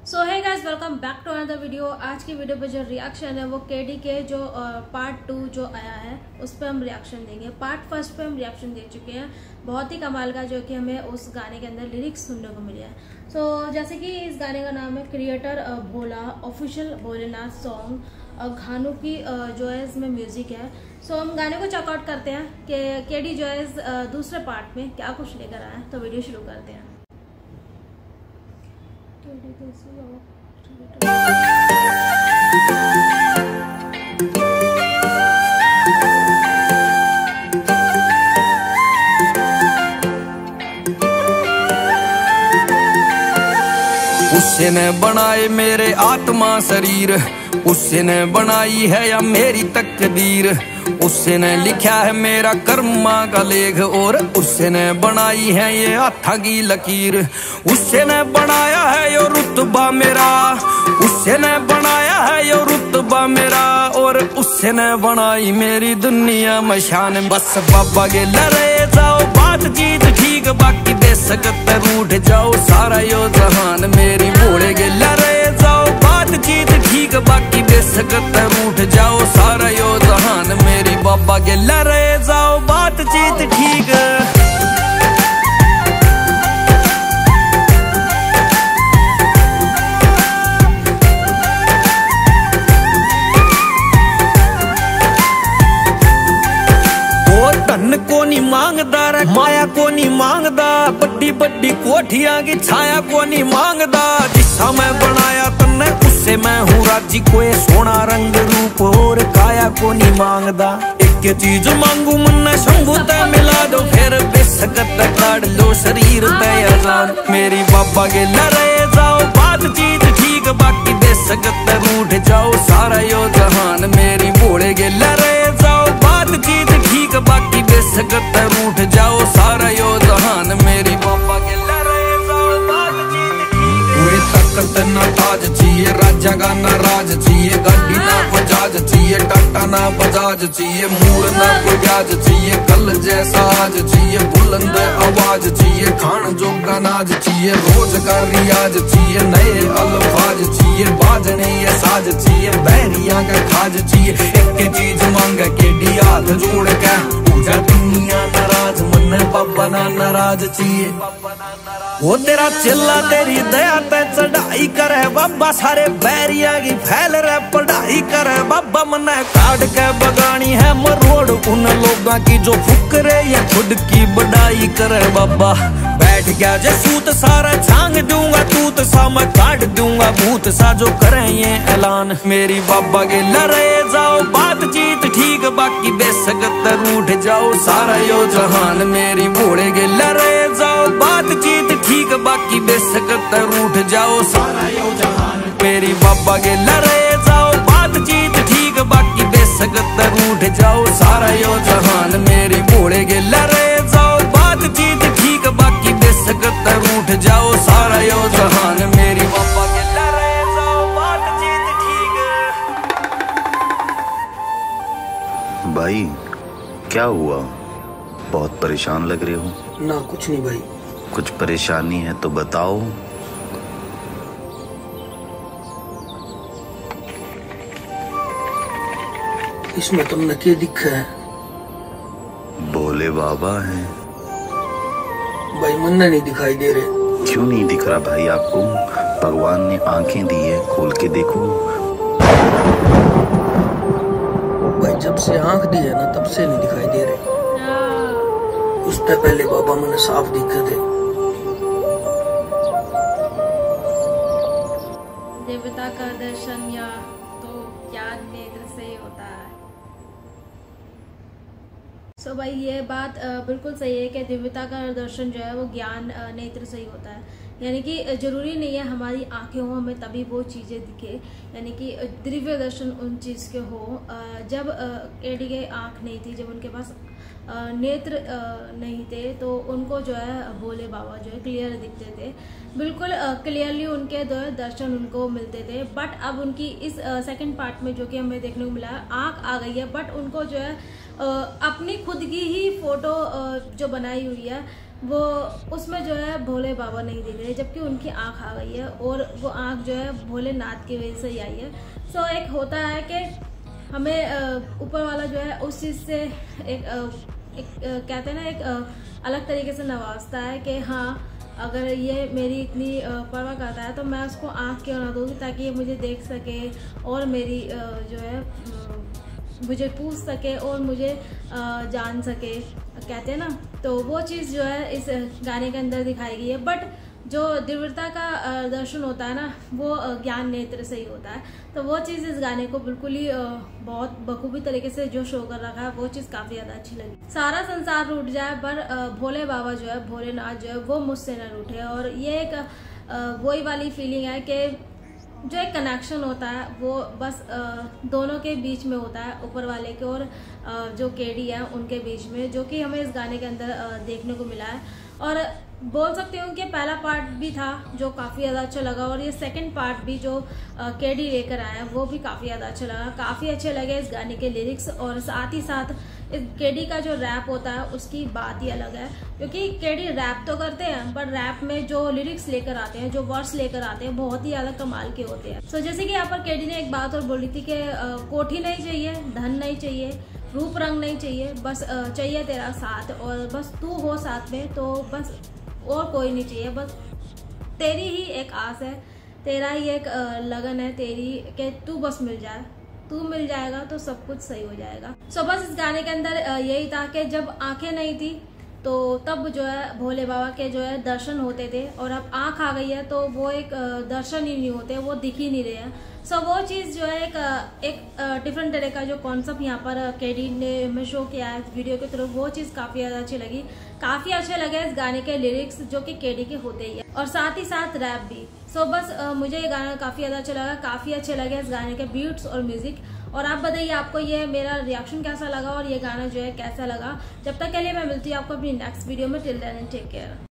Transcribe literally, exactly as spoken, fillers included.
So hi guys, welcome back to another video. आज की video पे जो रिएक्शन है वो केडी के जो पार्ट टू जो आया है उस पर हम रिएक्शन देंगे। पार्ट फर्स्ट पे हम रिएक्शन दे चुके हैं, बहुत ही कमाल का, जो कि हमें उस गाने के अंदर लिरिक्स सुनने को मिले हैं। सो so, जैसे कि इस गाने का नाम है creator Bhola, official Bholenath song, Ghanu की जो है इसमें म्यूजिक है। सो so, हम गाने को चेकआउट करते हैं कि केडी जो है दूसरे पार्ट में क्या कुछ लेकर आया है। तो वीडियो शुरू करते हैं। उसने बनाए मेरे आत्मा शरीर, उसने बनाई है या मेरी तकदीर, उसने लिखा है मेरा कर्मा का लेख और उसने बनाई है ये हाथा की लकीर। उसने बनाया है ये रुतबा मेरा, उसने बनाया है ये रुतबा मेरा और उसने बनाई मेरी दुनिया में शान। बस बाबा के लड़े जाओ बातचीत ठीक, बाकी दे सकते रूठ जाओ सारा यो जहान। मेरी भोले के लड़े जाओ बातचीत ठीक, बाकी दे सकते रूठ जाओ सारा यो जहान। मेरी बाबा के लड़े जाओ बातचीत ठीक। धन को नहीं मांगदा रे, माया को नहीं मांगदा, बड़ी बड़ी कोठियां की छाया को नहीं मांगदा। जिसा मैं बनाया तन्ने उससे मैं हूँ राजी, कोई सोना रंग रूप और काया को नहीं मांगदा। एक चीज मांगू मन शंभू ते मिला दो, फिर बेसकत काट लो शरीर ते आजान। मेरी बाबा के लड़े जाओ बातचीत ठीक, बाकी बेसकत रूठ जाओ सारा यो जहान। मेरी भोले के लड़े जाओ बातचीत ठीक, बाकी बेसकत रूठ जाओ सारा यो जहान। मेरी बाबा के लड़े जाओ बातचीत ठीक। कोई ताकत ना ताज चाहिए, राजा का ना राज चाहिए, गाड़ी ना बजाज चाहिए, टाटा ना बजाज चाहिए, मूड ना कोई ब्याज चाहिए, कल जैसा आज चाहिए, बुलंद आवाज चाहिए, खान जोगा नाज चाहिए, रोज का रियाज चाहिए, नए अल्फाज चाहिए, बाजने ये साज चाहिए, बहरिया का खाज चाहिए। एक चीज मांग के डी हाथ जोड़ के पूजा दुनिया नाराज, मन बाबा ना नाराज चाहिए। वो तेरा चिल्ला तेरी दया पे चढ़ाई करे बाबा, सारे बैरिया की फैल रहे पढ़ाई करे बाबा। मन काट के बगानी है मरोड़ उन लोगों की जो फुकरे या खुद की बढ़ाई करे बाबा। बैठ गया जे सूत सारा झांग दूंगा तूत सा, मैं काट दूंगा भूत सा जो करे ये ऐलान। मेरी बाबा के लड़े जाओ बातचीत ठीक, बाकी बेसकत रूठ जाओ सारा यो जहान। मेरी भोले के लड़े जाओ बातचीत ठीक, बाकी बेसकत रूठ जाओ सारा यो जहान। मेरी बाबा के लड़े जाओ बातचीत ठीक, बाकी बेसकत रूठ जाओ सारा यो जहान। मेरी भोले के लड़े जाओ बातचीत ठीक, बाकी बेसकत रूठ जाओ सारा यो जहान। मेरी बाबा के लड़े जाओ बातचीत ठीक। भाई क्या हुआ, बहुत परेशान लग रहे हो? ना कुछ नहीं भाई। कुछ परेशानी है तो बताओ। इसमें तुमने क्या दिखा है? भोले बाबा हैं भाई, मन नहीं दिखाई दे रहे। क्यों नहीं दिख रहा भाई आपको? भगवान ने आंखें दी है, खोल के देखो। भाई जब से आंख दी है ना तब से नहीं दिखाई दे रहे। उससे पहले बाबा मैंने साफ दिखे थे। देवता का दर्शन या तो ज्ञान नेत्र से ही होता है। सो so भाई ये बात बिल्कुल सही है कि देवता का दर्शन जो है वो ज्ञान नेत्र से ही होता है। यानी कि जरूरी नहीं है हमारी आंखें हो हमें तभी वो चीज़ें दिखे, यानी कि दिव्य दर्शन उन चीज़ के हो। जब केडी के आंख नहीं थी, जब उनके पास नेत्र नहीं थे, तो उनको जो है भोले बाबा जो है क्लियर दिखते थे, बिल्कुल क्लियरली उनके जो है दर्शन उनको मिलते थे। बट अब उनकी इस सेकंड पार्ट में जो कि हमें देखने को मिला है, आंख आ गई है बट उनको जो है अपनी खुद की ही फोटो जो बनाई हुई है वो उसमें जो है भोले बाबा नहीं दिख रहे, जबकि उनकी आंख आ गई है और वो आंख जो है भोलेनाथ की वजह से ही आई है। सो एक होता है कि हमें ऊपर वाला जो है उस चीज़ से एक, एक कहते हैं ना एक अलग तरीके से नवाजता है कि हाँ अगर ये मेरी इतनी परवाह करता है तो मैं उसको आंख क्यों ना दूँ ताकि ये मुझे देख सके और मेरी जो है मुझे पूछ सके और मुझे जान सके, कहते हैं ना। तो वो चीज़ जो है इस गाने के अंदर दिखाई गई है। बट जो दिव्यता का दर्शन होता है ना वो ज्ञान नेत्र से ही होता है। तो वो चीज़ इस गाने को बिल्कुल ही बहुत बखूबी तरीके से जो शो कर रखा है वो चीज़ काफ़ी ज़्यादा अच्छी लगी। सारा संसार रूठ जाए पर भोले बाबा जो है भोलेनाथ जो है वो मुझसे न रूठे। और ये एक वही वाली फीलिंग है कि जो एक कनेक्शन होता है वो बस दोनों के बीच में होता है, ऊपर वाले के और जो केडी है उनके बीच में, जो कि हमें इस गाने के अंदर देखने को मिला है। और बोल सकती हूँ कि पहला पार्ट भी था जो काफ़ी ज़्यादा अच्छा लगा और ये सेकंड पार्ट भी जो केडी लेकर आया वो भी काफ़ी ज़्यादा अच्छा लगा। काफ़ी अच्छे लगे इस गाने के लिरिक्स और साथ ही साथ इस केडी का जो रैप होता है उसकी बात ही अलग है, क्योंकि केडी रैप तो करते हैं पर रैप में जो लिरिक्स लेकर आते हैं, जो वर्ड्स लेकर आते हैं बहुत ही अलग कमाल के होते हैं। सो जैसे कि यहाँ पर केडी ने एक बात और बोली थी कि कोठी नहीं चाहिए, धन नहीं चाहिए, रूप रंग नहीं चाहिए, बस चाहिए तेरा साथ और बस तू हो साथ में, तो बस और कोई नहीं चाहिए, बस तेरी ही एक आस है, तेरा ही एक लगन है तेरी कि तू बस मिल जाए, तू मिल जाएगा तो सब कुछ सही हो जाएगा। सो बस इस गाने के अंदर यही था कि जब आंखें नहीं थी तो तब जो है भोले बाबा के जो है दर्शन होते थे और अब आंख आ गई है तो वो एक दर्शन ही नहीं होते, वो दिख ही नहीं रहे हैं। सो वो चीज़ जो है एक एक डिफरेंट तरह का जो कॉन्सेप्ट यहाँ पर केडी ने में शो किया है वीडियो के थ्रू, वो चीज़ काफ़ी ज़्यादा अच्छी लगी। काफ़ी अच्छे लगे इस गाने के लिरिक्स जो कि केडी के होते ही है और साथ ही साथ रैप भी। सो बस आ, मुझे ये गाना काफ़ी ज़्यादा अच्छा लगा, काफ़ी अच्छे लगे इस गाने के बीट्स और म्यूजिक। और आप बताइए आपको ये मेरा रिएक्शन कैसा लगा और ये गाना जो है कैसा लगा। जब तक के लिए मैं मिलती हूँ आपको अपनी नेक्स्ट वीडियो में। Till then take care.